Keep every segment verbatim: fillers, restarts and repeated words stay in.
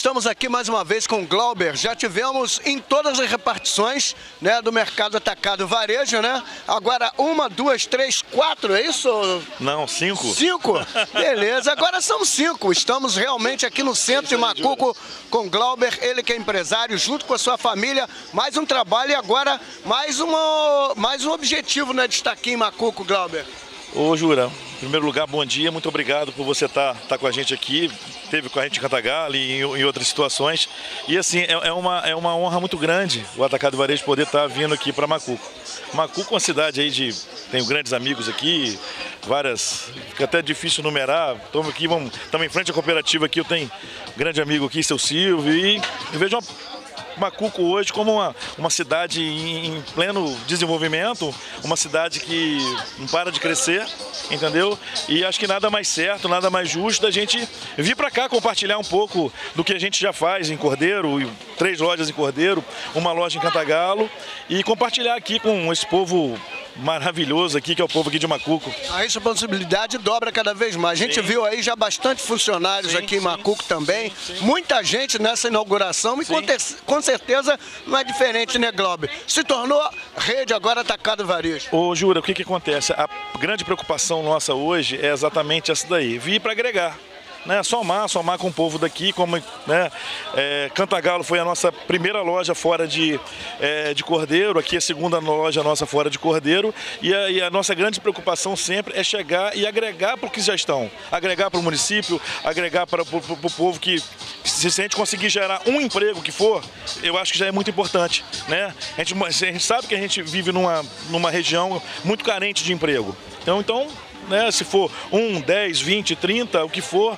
estamos aqui mais uma vez com o Glauber. Já tivemos em todas as repartições, né, do mercado atacado varejo, né? Agora uma, duas, três, quatro, é isso? Não, cinco. Cinco? Beleza, agora são cinco. Estamos realmente aqui no centro de Macuco com o Glauber, ele que é empresário, junto com a sua família. Mais um trabalho e agora mais, uma, mais um objetivo, né, de estar aqui em Macuco, Glauber. Ô, Jura, em primeiro lugar, bom dia, muito obrigado por você estar tá, tá com a gente aqui, esteve com a gente em Cantagalo e em, em outras situações. E assim, é, é, uma, é uma honra muito grande o Atacado Varejo poder estar tá vindo aqui para Macuco. Macuco é uma cidade aí de... tenho grandes amigos aqui, várias... fica até difícil numerar. Estamos aqui, vamos, estamos em frente à cooperativa aqui, eu tenho um grande amigo aqui, seu Silvio, e eu vejo uma... Macuco hoje como uma, uma cidade em, em pleno desenvolvimento, uma cidade que não para de crescer, entendeu? E acho que nada mais certo, nada mais justo da gente vir para cá compartilhar um pouco do que a gente já faz em Cordeiro, três lojas em Cordeiro, uma loja em Cantagalo, e compartilhar aqui com esse povo maravilhoso aqui, que é o povo aqui de Macuco. A responsabilidade dobra cada vez mais. A gente sim. viu aí já bastante funcionários sim, aqui em Macuco sim, também. Sim, sim. Muita gente nessa inauguração e com, com certeza não é diferente, né, Glauber? Se tornou rede agora Atacado Varejo. Ô, Jura, o que que acontece? A grande preocupação nossa hoje é exatamente essa daí, vir para agregar. Né, somar, somar com o povo daqui, como, né, é, Cantagalo foi a nossa primeira loja fora de, é, de Cordeiro, aqui é a segunda loja nossa fora de Cordeiro, e a, e a nossa grande preocupação sempre é chegar e agregar para o que já estão, agregar para o município, agregar para o povo que, se a gente conseguir gerar um emprego que for, eu acho que já é muito importante, né? A gente, a gente sabe que a gente vive numa, numa região muito carente de emprego, então, então né, se for um, dez, vinte, trinta, o que for,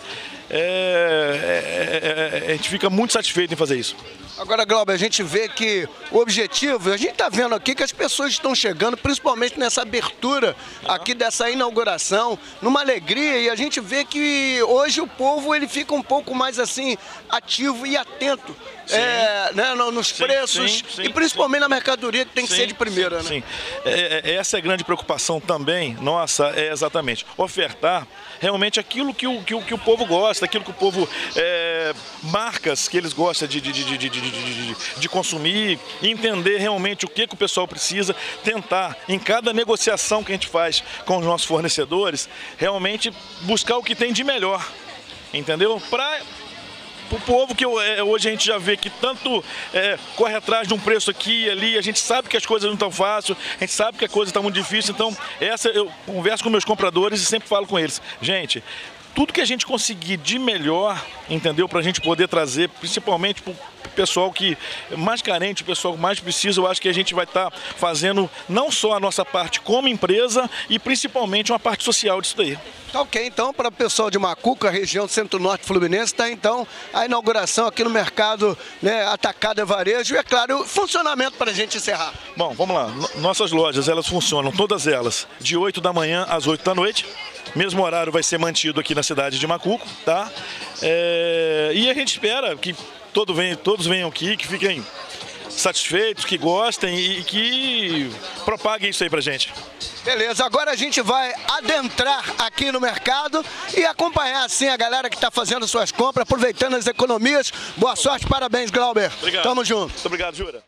é, é, é, a gente fica muito satisfeito em fazer isso. Agora, Glauber, a gente vê que o objetivo, a gente está vendo aqui que as pessoas estão chegando, principalmente nessa abertura aqui dessa inauguração, numa alegria, e a gente vê que hoje o povo ele fica um pouco mais assim, ativo e atento. É, né, nos sim, preços sim, sim, e principalmente sim. na mercadoria, que tem que sim, ser de primeira. Sim, né? sim. É, é, essa é a grande preocupação também, nossa, é exatamente ofertar realmente aquilo que o, que o, que o povo gosta, aquilo que o povo, é, marcas que eles gostam de, de, de, de, de, de, de, de consumir, entender realmente o que, que o pessoal precisa, tentar em cada negociação que a gente faz com os nossos fornecedores, realmente buscar o que tem de melhor, entendeu? Para o povo que hoje a gente já vê que tanto é, corre atrás de um preço aqui e ali, a gente sabe que as coisas não estão fáceis, a gente sabe que a coisa está muito difícil, então essa eu converso com meus compradores e sempre falo com eles, gente, tudo que a gente conseguir de melhor, entendeu, para a gente poder trazer, principalmente para o pessoal que é mais carente, o pessoal que mais precisa, eu acho que a gente vai estar tá fazendo não só a nossa parte como empresa e principalmente uma parte social disso daí. Tá ok, então, para o pessoal de Macuco, a região centro-norte fluminense, está então a inauguração aqui no mercado, né, Atacado e Varejo, e é claro, o funcionamento para a gente encerrar. Bom, vamos lá, nossas lojas, elas funcionam, todas elas, de oito da manhã às oito da noite, mesmo horário vai ser mantido aqui na cidade de Macuco, tá? É... E a gente espera que todo vem, todos venham aqui, que fiquem satisfeitos, que gostem e que propaguem isso aí pra gente. Beleza, agora a gente vai adentrar aqui no mercado e acompanhar assim a galera que está fazendo suas compras, aproveitando as economias. Boa sorte, parabéns, Glauber. Obrigado. Tamo junto. Muito obrigado, Jura.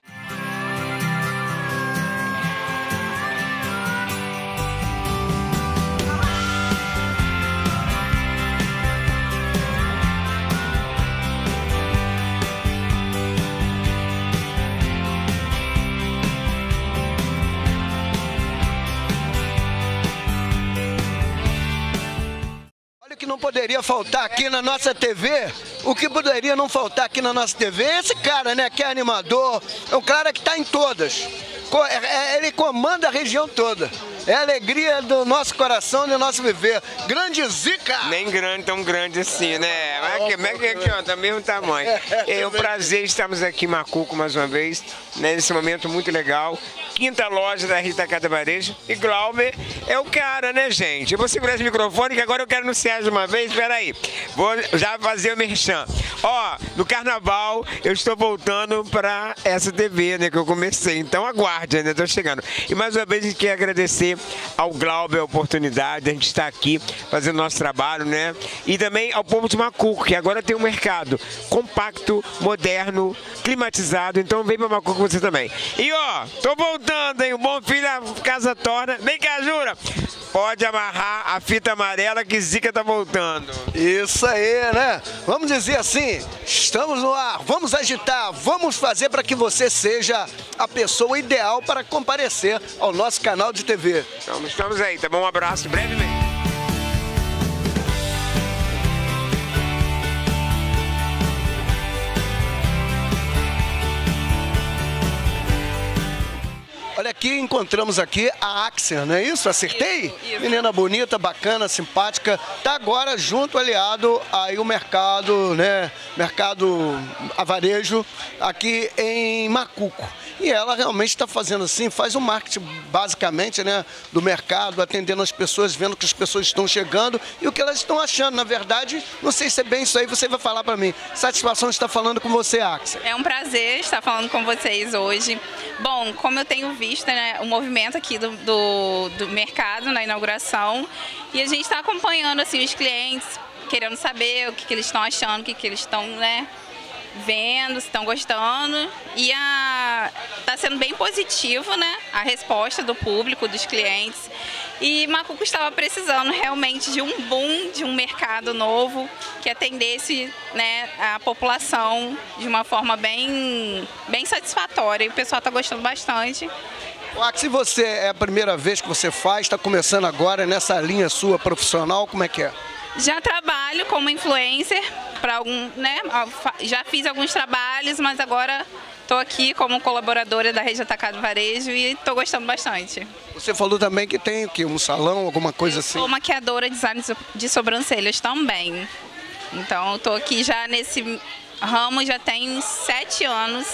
Que não poderia faltar aqui na nossa T V, o que poderia não faltar aqui na nossa T V é esse cara, né, que é animador, é um cara que está em todas, ele comanda a região toda, é a alegria do nosso coração e do nosso viver. Grande Zica! Nem grande, tão grande assim, né? Mas aqui, mas aqui, ó, tá do mesmo tamanho. É um prazer estarmos aqui em Macuco mais uma vez, né, nesse momento muito legal. Quinta loja da Rede Atacado Varejo. E Glauber é o cara, né, gente? Eu vou segurar esse microfone que agora eu quero anunciar de uma vez. Espera aí. Vou já fazer o merchan. Ó, no carnaval eu estou voltando para essa T V, né, que eu comecei. Então aguarde, né? Tô chegando. E mais uma vez a gente quer agradecer agradecer ao Glauber a oportunidade de a gente estar aqui fazendo nosso trabalho, né? E também ao povo de Macuco, que agora tem um mercado compacto, moderno, climatizado. Então vem para Macuco você também. E ó, tô voltando, hein? O bom filho a casa torna. Vem cá, Jura! Pode amarrar a fita amarela que Zica tá voltando. Isso aí, né? Vamos dizer assim, estamos no ar, vamos agitar, vamos fazer para que você seja a pessoa ideal para comparecer ao nosso canal de T V. Então, estamos aí, tá bom? Um abraço, brevemente. Olha aqui, encontramos aqui a Axia, não é isso? Acertei? Isso, isso. Menina bonita, bacana, simpática. Tá agora junto, aliado aí o mercado, né? Mercado a varejo aqui em Macuco. E ela realmente está fazendo assim, faz o marketing basicamente, né, do mercado, atendendo as pessoas, vendo que as pessoas estão chegando e o que elas estão achando. Na verdade, não sei se é bem isso aí, você vai falar para mim. Satisfação de estar falando com você, Axia. É um prazer estar falando com vocês hoje. Bom, como eu tenho visto, né, o movimento aqui do, do, do mercado na inauguração, e a gente está acompanhando assim, os clientes, querendo saber o que, que eles estão achando, o que, que eles estão, né, vendo, se estão gostando, e a está sendo bem positivo, né, a resposta do público, dos clientes. E Macuco estava precisando realmente de um boom, de um mercado novo que atendesse, né, a população de uma forma bem, bem satisfatória. E o pessoal está gostando bastante. Se você é a primeira vez que você faz, está começando agora nessa linha sua profissional, como é que é? Já trabalho como influencer para algum, né? Já fiz alguns trabalhos, mas agora estou aqui como colaboradora da Rede Atacado Varejo e estou gostando bastante. Você falou também que tem que um salão, alguma coisa Eu assim? sou maquiadora de design de sobrancelhas também. Então estou aqui já nesse ramo já tem sete anos.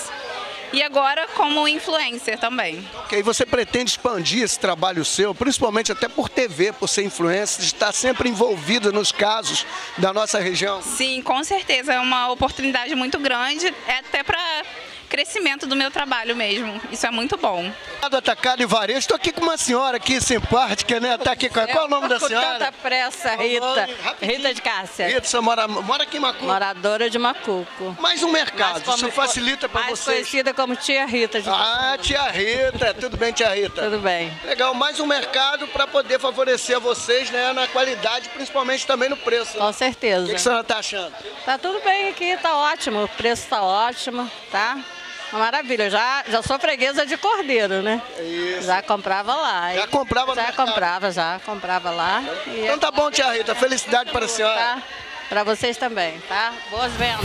E agora como influencer também. Ok, você pretende expandir esse trabalho seu, principalmente até por T V, por ser influencer, estar sempre envolvida nos casos da nossa região? Sim, com certeza, é uma oportunidade muito grande, é até para crescimento do meu trabalho mesmo, isso é muito bom. Atacado e Varejo, estou aqui com uma senhora aqui simpática, né? Tá aqui com... Qual é o nome da senhora? Com tanta pressa, Rita. Rita de Cássia. Rita, você mora, mora aqui em Macuco? Moradora de Macuco. Mais um mercado, Mais isso facilita para mais vocês. conhecida como Tia Rita de Ah, Tia Rita, tudo bem, Tia Rita? Tudo bem. Legal, mais um mercado para poder favorecer a vocês, né, na qualidade, principalmente também no preço. Com certeza. O que, que a senhora está achando? Tá tudo bem aqui, tá ótimo, o preço tá ótimo, tá? Uma maravilha, já, já sou freguesa de Cordeiro, né? Isso. Já comprava lá. Já comprava no Já mercado? comprava, já comprava lá. E Então tá bom, Tia Rita, felicidade para a senhora. tá? Para vocês também, tá? Boas vendas.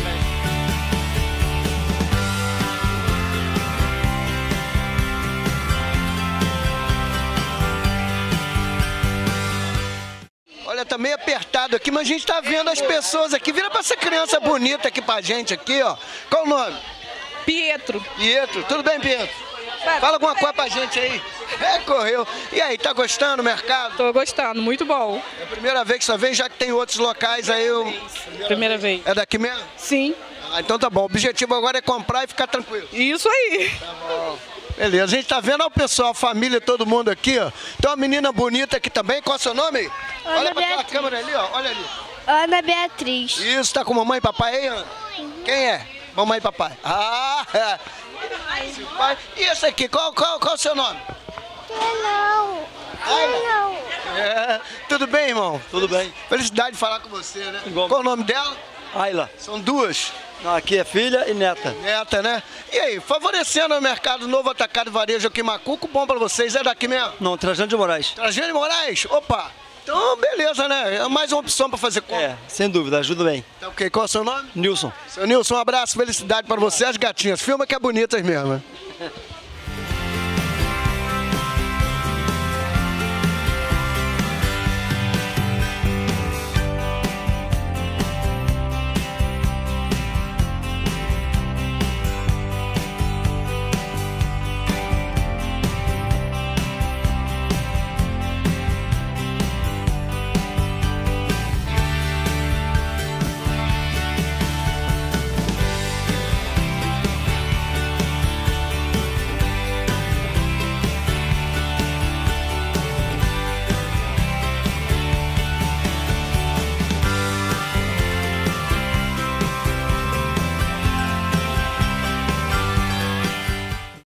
Olha, tá meio apertado aqui, mas a gente tá vendo as pessoas aqui. Vira pra essa criança bonita aqui pra gente aqui, ó. Qual o nome? Pietro. Pietro. Tudo bem, Pietro? Fala alguma coisa pra gente aí. É, correu. E aí, tá gostando do mercado? Tô gostando, muito bom. É a primeira vez que você vem, já que tem outros locais aí. Eu... Primeira vez. É daqui mesmo? Sim, Ah, então tá bom. O objetivo agora é comprar e ficar tranquilo. isso aí. Tá bom. Beleza, a gente tá vendo ó, o pessoal, a família, todo mundo aqui, ó. Tem uma menina bonita aqui também. Qual é o seu nome? Ana Olha pra aquela Beatriz. câmera ali, ó. Olha ali. Ana Beatriz. Isso, tá com mamãe e papai aí, Ana? Quem é? Mamãe e papai. Ah, é. Esse pai. E esse aqui, qual, qual, qual é o seu nome? Não. Não. É. Tudo bem, irmão? Tudo bem. Felicidade de falar com você, né? Igual. Qual o nome dela? Ayla. São duas. Não, aqui é filha e neta. Neta, né? E aí, favorecendo o mercado novo atacado e varejo aqui em Macuco, bom pra vocês, é daqui mesmo? Não, Trajano de Moraes. Trajano de Moraes? Opa! Então, beleza, né? É mais uma opção pra fazer compra. É, sem dúvida, ajuda bem. Tá ok, qual é o seu nome? Nilson. Seu Nilson, um abraço, felicidade pra você, as gatinhas. Filma que é bonitas mesmo. Né?